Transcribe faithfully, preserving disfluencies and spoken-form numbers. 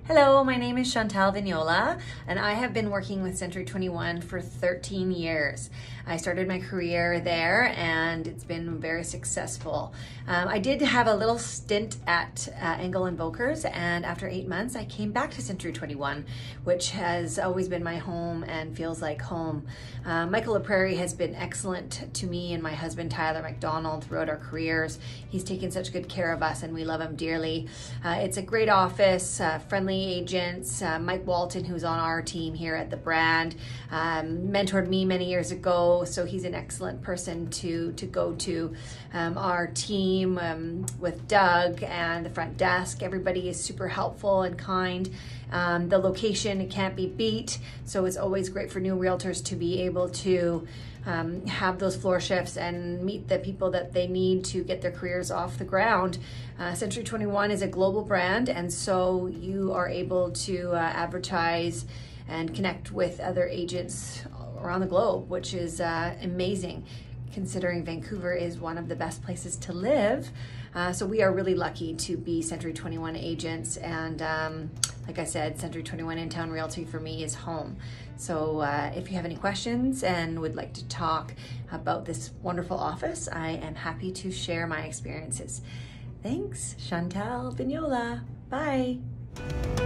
Hello, my name is Chantal Vignola, and I have been working with Century twenty-one for thirteen years. I started my career there, and it's been very successful. Um, I did have a little stint at uh, Engel and Volkers, and after eight months, I came back to Century twenty-one, which has always been my home and feels like home. Uh, Michael LaPrairie has been excellent to me and my husband Tyler McDonald throughout our careers. He's taken such good care of us, and we love him dearly. Uh, it's a great office, uh, friendly agents. Uh, Mike Walton, who's on our team here at the brand, um, mentored me many years ago, so he's an excellent person to to go to. Um, our team um, with Doug and the front desk, everybody is super helpful and kind. Um, the location, it can't be beat, so it's always great for new realtors to be able to um, have those floor shifts and meet the people that they need to get their careers off the ground. Uh, Century twenty-one is a global brand, and so you are able to uh, advertise and connect with other agents around the globe, which is uh, amazing, considering Vancouver is one of the best places to live. Uh, so we are really lucky to be Century twenty-one agents, and um, like I said, Century twenty-one In Town Realty for me is home. So uh, if you have any questions and would like to talk about this wonderful office, I am happy to share my experiences. Thanks, Chantal Vignola. Bye.